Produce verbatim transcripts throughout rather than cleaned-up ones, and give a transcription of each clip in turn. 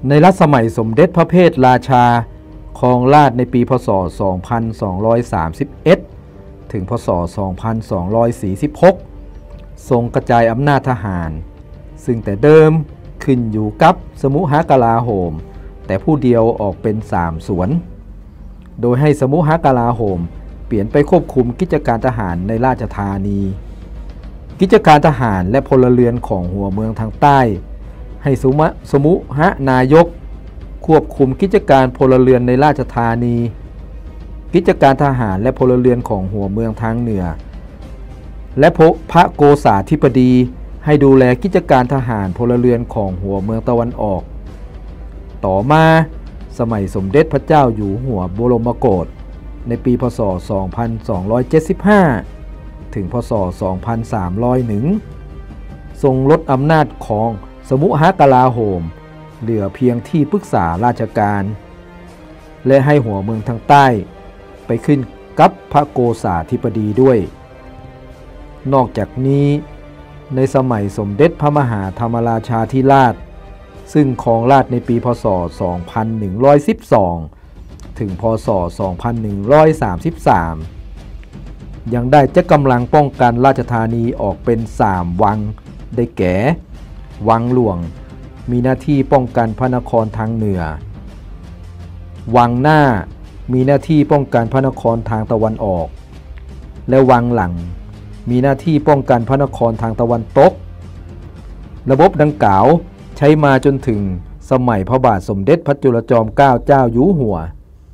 ในรัชสมัยสมเด็จพระเพทราชาครองราชย์ในปีพ.ศ. สองพันสองร้อยสามสิบเอ็ด ถึงพ.ศ. สองพันสองร้อยสี่สิบหก ทรงกระจายอำนาจทหารซึ่งแต่เดิมขึ้นอยู่กับสมุหกลาโหมแต่ผู้เดียวออกเป็นสามส่วนโดยให้สมุหกลาโหมเปลี่ยนไปควบคุมกิจการทหารในราชธานีกิจการทหารและพลเรือนของหัวเมืองทางใต้ให้สมุสมุหนายกควบคุมกิจการพลเรือนในราชธานีกิจการทหารและพลเรือนของหัวเมืองทางเหนือและพระโกษาธิบดีให้ดูแลกิจการทหารพลเรือนของหัวเมืองตะวันออกต่อมาสมัยสมเด็จพระเจ้าอยู่หัวบรมโกศในปีพ.ศ. สองพันสองร้อยเจ็ดสิบห้า ถึงพ.ศ. สองพันสามร้อยเอ็ด ทรงลดอำนาจของสมุหกลาโหมเหลือเพียงที่ปรึกษาราชการและให้หัวเมืองทางใต้ไปขึ้นกับพระโกษาธิบดีด้วยนอกจากนี้ในสมัยสมเด็จพระมหาธรรมราชาธิราชซึ่งครองราชย์ในปีพ.ศ. สองพันหนึ่งร้อยสิบสอง ถึงพ.ศ. สองพันหนึ่งร้อยสามสิบสาม ยังได้จัดกำลังป้องกันราชธานีออกเป็นสามวังได้แก่วังหลวงมีหน้าที่ป้องกันพระนครทางเหนือวังหน้ามีหน้าที่ป้องกันพระนครทางตะวันออกและวังหลังมีหน้าที่ป้องกันพระนครทางตะวันตกระบบดังกล่าวใช้มาจนถึงสมัยพระบาทสมเด็จพระจุลจอมเกล้าเจ้าอยู่หัว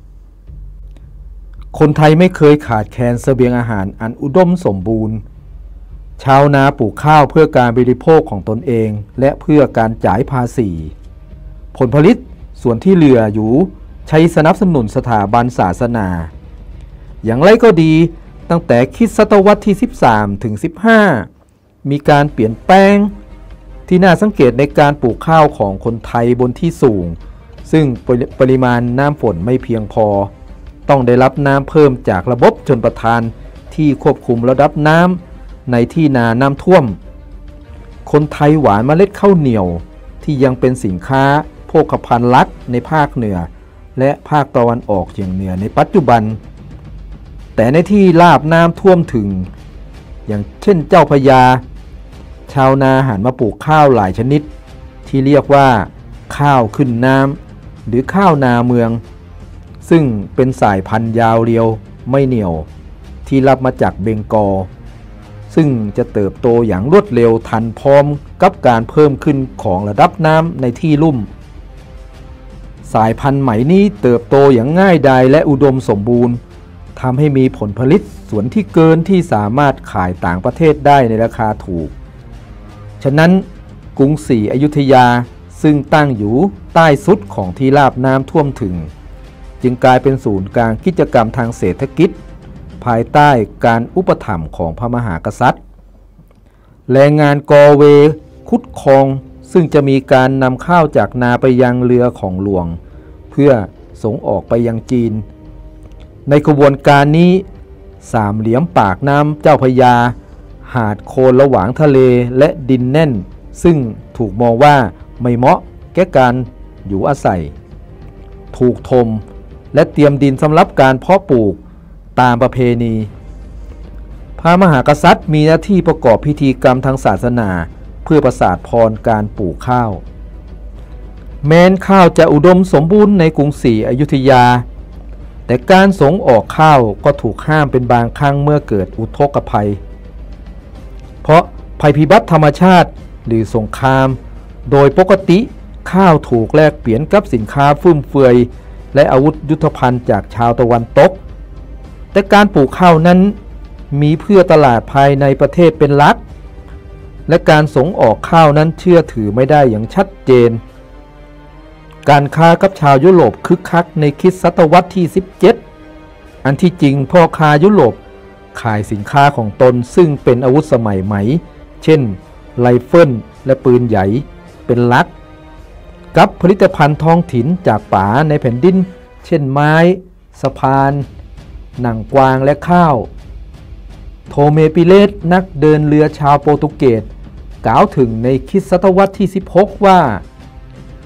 คนไทยไม่เคยขาดแคลนเสบียงอาหารอันอุดมสมบูรณ์ชาวนาปลูกข้าวเพื่อการบริโภคของตนเองและเพื่อการจ่ายภาษีผลผลิตส่วนที่เหลืออยู่ใช้สนับสนุนสถาบันศาสนาอย่างไรก็ดีตั้งแต่คริสตศตวรรษที่สิบสามถึงสิบห้ามีการเปลี่ยนแปลงที่น่าสังเกตในการปลูกข้าวของคนไทยบนที่สูงซึ่งปริมาณน้ำฝนไม่เพียงพอต้องได้รับน้ำเพิ่มจากระบบชลประทานที่ควบคุมระดับน้ำในที่นาน้ำท่วมคนไทยหวานเมล็ดข้าวเหนียวที่ยังเป็นสินค้าโภคภัณฑ์หลักในภาคเหนือและภาคตะวันออกเฉียงเหนือในปัจจุบันแต่ในที่ราบน้ำท่วมถึงอย่างเช่นเจ้าพระยาชาวนาหันมาปลูกข้าวหลายชนิดที่เรียกว่าข้าวขึ้นน้ำหรือข้าวนาเมืองซึ่งเป็นสายพันธุ์ยาวเรียวไม่เหนียวที่รับมาจากเบงกอลซึ่งจะเติบโตอย่างรวดเร็วทันพร้อมกับการเพิ่มขึ้นของระดับน้ำในที่ลุ่มสายพันธุ์ใหม่นี้เติบโตอย่างง่ายดายและอุดมสมบูรณ์ทำให้มีผลผลิตส่วนที่เกินที่สามารถขายต่างประเทศได้ในราคาถูกฉะนั้นกรุงศรีอยุธยาซึ่งตั้งอยู่ใต้สุดของที่ราบน้ำท่วมถึงจึงกลายเป็นศูนย์กลางกิจกรรมทางเศรษฐกิจภายใต้การอุปถัมภ์ของพระมหากษัตริย์แรงงานกอเวคุดคองซึ่งจะมีการนำข้าวจากนาไปยังเรือของหลวงเพื่อส่งออกไปยังจีนในกระบวนการนี้สามเหลี่ยมปากน้ำเจ้าพระยาหาดโคนระหว่างทะเลและดินแน่นซึ่งถูกมองว่าไม่เหมาะแก่การอยู่อาศัยถูกถมและเตรียมดินสำหรับการเพาะปลูกตามประเพณีพระมหากษัตริย์มีหน้าที่ประกอบพิธีกรรมทางศาสนาเพื่อประสาทพรการปลูกข้าวแม้นข้าวจะอุดมสมบูรณ์ในกรุงศรีอยุธยาแต่การส่งออกข้าวก็ถูกห้ามเป็นบางครั้งเมื่อเกิดอุทกภัยเพราะภัยพิบัติธรรมชาติหรือสงครามโดยปกติข้าวถูกแลกเปลี่ยนกับสินค้าฟุ่มเฟือยและอาวุธยุทโธภัณฑ์จากชาวตะวันตกแต่การปลูกข้าวนั้นมีเพื่อตลาดภายในประเทศเป็นหลักและการส่งออกข้าวนั้นเชื่อถือไม่ได้อย่างชัดเจนการค้ากับชาวยุโรปคึกคักในคริสตศตวรรษที่สิบเจ็ดอันที่จริงพ่อค้ายุโรปขายสินค้าของตนซึ่งเป็นอาวุธสมัยใหม่เช่นไรเฟิลและปืนใหญ่เป็นหลักกับผลิตภัณฑ์ท้องถิ่นจากป่าในแผ่นดินเช่นไม้สะพานหนังกวางและข้าวโทเมปิเลสนักเดินเรือชาวโปรตุเกสกล่าวถึงในคริสตศตวรรษที่สิบหกว่า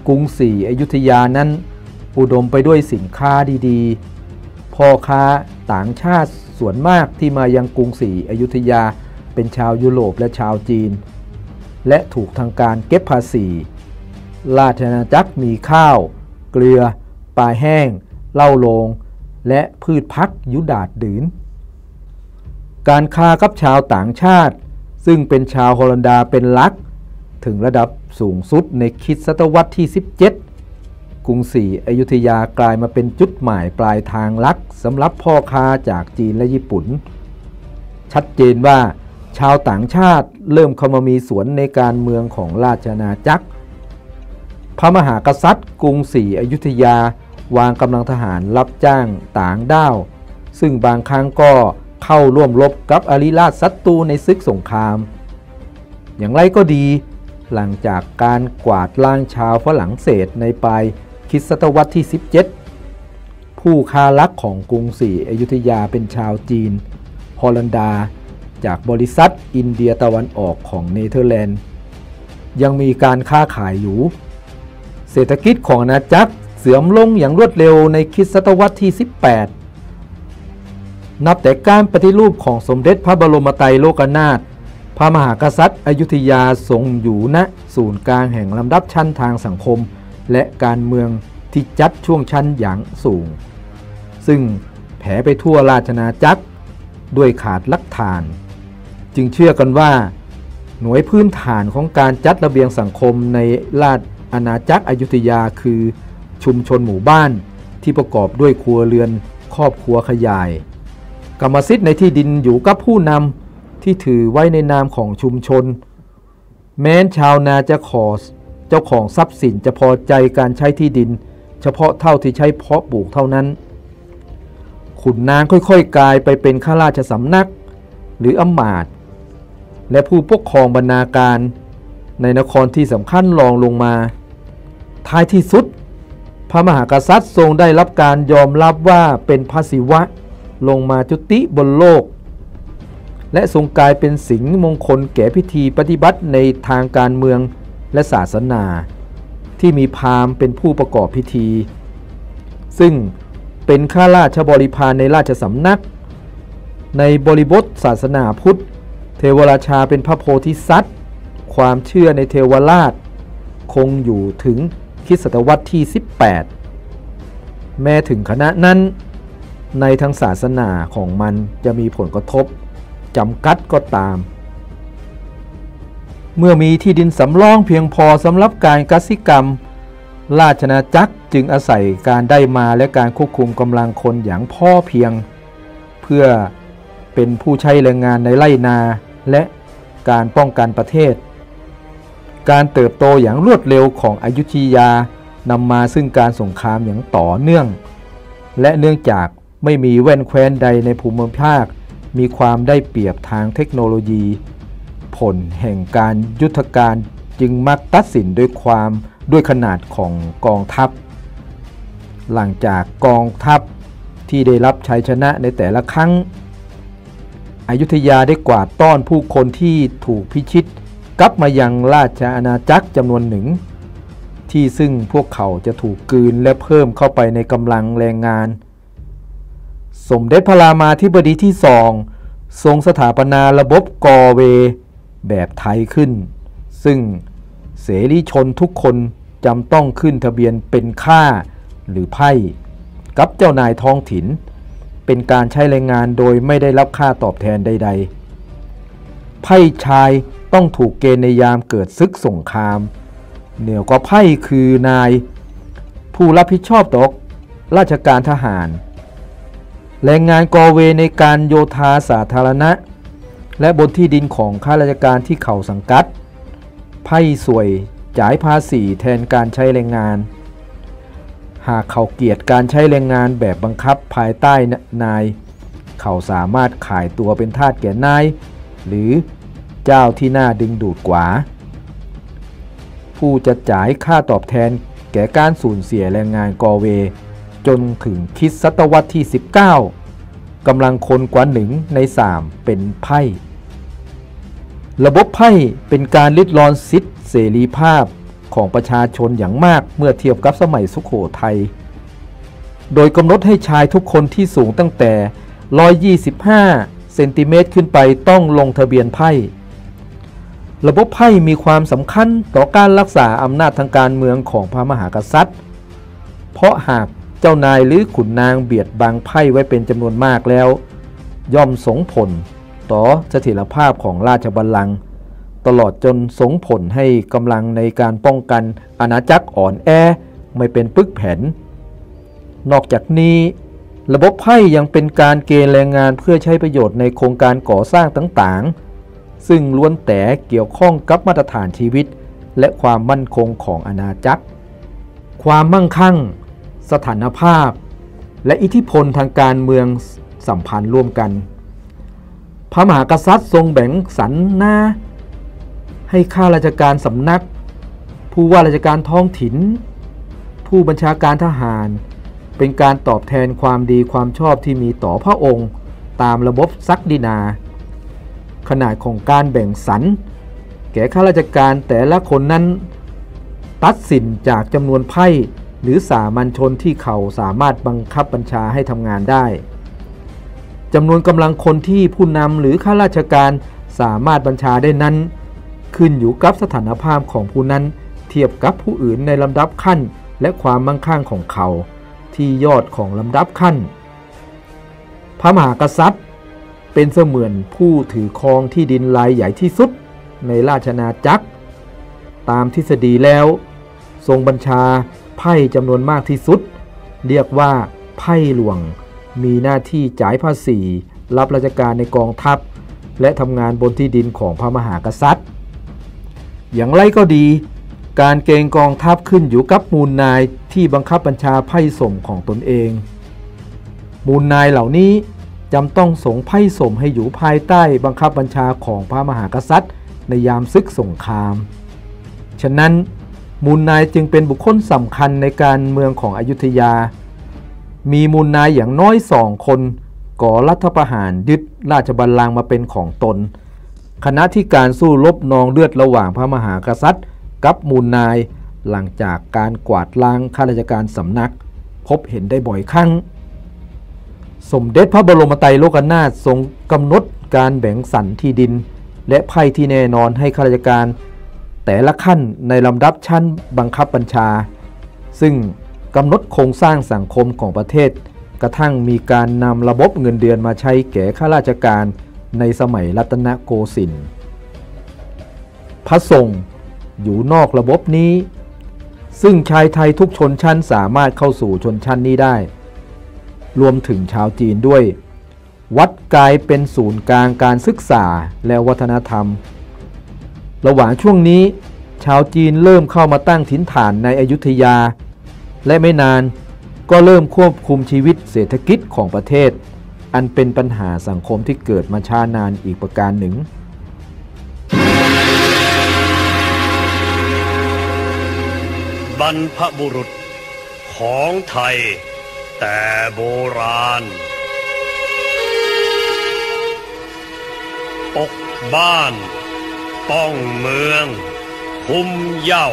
กรุงศรีอยุธยานั้นอุดมไปด้วยสินค้าดีๆพ่อค้าต่างชาติส่วนมากที่มายังกรุงศรีอยุธยาเป็นชาวยุโรปและชาวจีนและถูกทางการเก็บภาษีราชอาณาจักรมีข้าวเกลือปลาแห้งเหล้าโลงและพืชพักยุดาดดื่นการค้ากับชาวต่างชาติซึ่งเป็นชาวฮอลันดาเป็นหลักถึงระดับสูงสุดในคริสตศตวรรษที่สิบเจ็ดกรุงศรีอยุธยากลายมาเป็นจุดหมายปลายทางหลักสำหรับพ่อค้าจากจีนและญี่ปุ่นชัดเจนว่าชาวต่างชาติเริ่มเข้ามามีส่วนในการเมืองของราชอาณาจักรพระมหากษัตริย์กรุงศรีอยุธยาวางกำลังทหารรับจ้างต่างด้าวซึ่งบางครั้งก็เข้าร่วมรบกับอริราชศัตรูในศึกสงครามอย่างไรก็ดีหลังจากการกวาดล้างชาวฝรั่งเศสในปลายคริสตศตวรรษที่สิบเจ็ดผู้ค้าลักของกรุงศรีอยุธยาเป็นชาวจีนฮอลันดาจากบริษัทอินเดียตะวันออกของเนเธอร์แลนด์ยังมีการค้าขายอยู่เศรษฐกิจของอาณาจักรเสื่อมลงอย่างรวดเร็วในคริสตศตวรรษที่สิบแปดนับแต่การปฏิรูปของสมเด็จพระบรมไตรโลกนาถพระมหากษัตริย์อยุธยาทรงอยู่ณศูนย์กลางแห่งลำดับชั้นทางสังคมและการเมืองที่จัดช่วงชั้นอย่างสูงซึ่งแผ่ไปทั่วราชอาณาจักรด้วยขาดหลักฐานจึงเชื่อกันว่าหน่วยพื้นฐานของการจัดระเบียงสังคมในราชอาณาจักรอยุธยาคือชุมชนหมู่บ้านที่ประกอบด้วยครัวเรือนครอบครัวขยายกรรมสิทธิ์ในที่ดินอยู่กับผู้นำที่ถือไว้ในนามของชุมชนแม้นชาวนาจะขอเจ้าของทรัพย์สินจะพอใจการใช้ที่ดินเฉพาะเท่าที่ใช้เพาะปลูกเท่านั้นขุนนางค่อยๆกลายไปเป็นข้าราชสำนักหรืออำมาตย์และผู้ปกครองบรรณาการในนครที่สำคัญรองลงมาท้ายที่สุดพระมหากษัตริย์ทรงได้รับการยอมรับว่าเป็นพระศิวะลงมาจุติบนโลกและทรงกลายเป็นสิงห์มงคลแก่พิธีปฏิบัติในทางการเมืองและศาสนาที่มีพราหมณ์เป็นผู้ประกอบพิธีซึ่งเป็นข้าราชบริพารในราชสำนักในบริบทศาสนาพุทธเทวราชาเป็นพระโพธิสัตว์ความเชื่อในเทวราชคงอยู่ถึงคริสตศตวรรษที่สิบแปดแม้ถึงขณะนั้นในทางศาสนาของมันจะมีผลกระทบจำกัดก็ตามเมื่อมีที่ดินสำรองเพียงพอสำหรับการกสิกรรมราชอาณาจักรจึงอาศัยการได้มาและการควบคุมกำลังคนอย่างพอเพียงเพื่อเป็นผู้ใช้แรงงานในไร่นาและการป้องกันประเทศการเติบโตอย่างรวดเร็วของอยุธยานำมาซึ่งการสงครามอย่างต่อเนื่องและเนื่องจากไม่มีแว่นแคว้นใดในภูมิภาคมีความได้เปรียบทางเทคโนโลยีผลแห่งการยุทธการจึงมักตัดสินด้วยความด้วยขนาดของกองทัพหลังจากกองทัพที่ได้รับชัยชนะในแต่ละครั้งอยุธยาได้กวาดต้อนผู้คนที่ถูกพิชิตกลับมายังราชอาณาจักรจำนวนหนึ่งที่ซึ่งพวกเขาจะถูกกลืนและเพิ่มเข้าไปในกำลังแรงงานสมเด็จพระรามาธิบดีที่สองทรงสถาปนาระบบกอเวแบบไทยขึ้นซึ่งเสรีชนทุกคนจำต้องขึ้นทะเบียนเป็นข้าหรือไพร่กับเจ้านายท้องถิ่นเป็นการใช้แรงงานโดยไม่ได้รับค่าตอบแทนใดๆไพร่ชายต้องถูกเกณฑ์ในยามเกิดศึกสงครามเหนือกว่าไพร่คือนายผู้รับผิดชอบต่อราชการทหารแรงงานกอเวในการโยธาสาธารณะและบนที่ดินของข้าราชการที่เขาสังกัดไพร่สวยจ่ายภาษีแทนการใช้แรงงานหากเขาเกลียดการใช้แรงงานแบบบังคับภายใต้นายเขาสามารถขายตัวเป็นทาสแก่นายหรือเจ้าที่น่าดึงดูดกว่าผู้จะจ่ายค่าตอบแทนแก่การสูญเสียแรงงานกอเวจนถึงคริสตศตวรรษที่สิบเก้ากำลังคนกว่าหนึ่งในสามเป็นไพร่ระบบไพร่เป็นการลิดรอนสิทธิเสรีภาพของประชาชนอย่างมากเมื่อเทียบกับสมัยสุโขทัยโดยกำหนดให้ชายทุกคนที่สูงตั้งแต่หนึ่งร้อยยี่สิบห้าเซนติเมตรขึ้นไปต้องลงทะเบียนไพ่ระบบไพ่มีความสำคัญต่อการรักษาอำนาจทางการเมืองของพระมหากษัตริย์เพราะหากเจ้านายหรือขุนนางเบียดบังไพ่ไว้เป็นจำนวนมากแล้วย่อมส่งผลต่อเสถียรภาพของราชบัลลังก์ตลอดจนส่งผลให้กำลังในการป้องกันอาณาจักรอ่อนแอไม่เป็นปึกแผ่นนอกจากนี้ระบบไพ่ยังเป็นการเกณฑ์แรงงานเพื่อใช้ประโยชน์ในโครงการก่อสร้างต่างๆซึ่งล้วนแต่เกี่ยวข้องกับมาตรฐานชีวิตและความมั่นคงของอาณาจักรความมั่งคั่งสถานภาพและอิทธิพลทางการเมืองสัมพันธ์ร่วมกันพระมหากษัตริย์ทรงแบ่งสรรหน้าให้ข้าราชการสำนักผู้ว่าราชการท้องถิ่นผู้บัญชาการทหารเป็นการตอบแทนความดีความชอบที่มีต่อพระองค์ตามระบบศักดินาขนาดของการแบ่งสรรแก่ข้าราชการแต่ละคนนั้นตัดสินจากจำนวนไพ่หรือสามัญชนที่เขาสามารถบังคับบัญชาให้ทำงานได้จำนวนกำลังคนที่ผู้นำหรือข้าราชการสามารถบัญชาได้นั้นขึ้นอยู่กับสถานภาพของผู้นั้นเทียบกับผู้อื่นในลำดับขั้นและความมั่งคั่งของเขาที่ยอดของลำดับขั้นพระมหากษัตริย์เป็นเสมือนผู้ถือครองที่ดินรายใหญ่ที่สุดในราชอาณาจักรตามทฤษฎีแล้วทรงบัญชาไพ่จำนวนมากที่สุดเรียกว่าไพ่หลวงมีหน้าที่จ่ายภาษีรับราชการในกองทัพและทำงานบนที่ดินของพระมหากษัตริย์อย่างไรก็ดีการเกณฑ์กองทัพขึ้นอยู่กับมูลนายที่บังคับบัญชาไพ่สมของตนเองมูลนายเหล่านี้จำต้องส่งไพ่สมให้อยู่ภายใต้บังคับบัญชาของพระมหากษัตริย์ในยามศึกสงครามฉะนั้นมูลนายจึงเป็นบุคคลสำคัญในการเมืองของอยุธยามีมูลนายอย่างน้อยสองคนก่อรัฐประหารยึดราชบัลลังก์มาเป็นของตนขณะที่การสู้รบนองเลือดระหว่างพระมหากษัตริย์กับมูลนายหลังจากการกวาดล้างข้าราชการสำนักพบเห็นได้บ่อยครั้งสมเด็จพระบรมไตรโลกนาถทรงกำหนดการแบ่งสรรที่ดินและไพ่ที่แน่นอนให้ข้าราชการแต่ละขั้นในลำดับชั้นบังคับบัญชาซึ่งกำหนดโครงสร้างสังคมของประเทศกระทั่งมีการนำระบบเงินเดือนมาใช้แก่ข้าราชการในสมัยรัตนโกสินทร์พระสงฆ์อยู่นอกระบบนี้ซึ่งชายไทยทุกชนชั้นสามารถเข้าสู่ชนชั้นนี้ได้รวมถึงชาวจีนด้วยวัดกลายเป็นศูนย์กลางการศึกษาและวัฒนธรรมระหว่างช่วงนี้ชาวจีนเริ่มเข้ามาตั้งถิ่นฐานในอยุธยาและไม่นานก็เริ่มควบคุมชีวิตเศรษฐกิจของประเทศอันเป็นปัญหาสังคมที่เกิดมาช้านานอีกประการหนึ่งบรรพบุรุษของไทยแต่โบราณปกบ้านป้องเมืองคุมเหย้า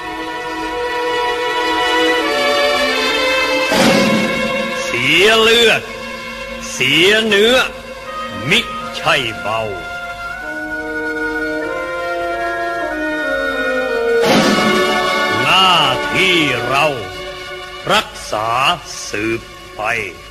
เสียเลือดเสียเนื้อมิใช่เบาหน้าที่เรารักษาสืบไป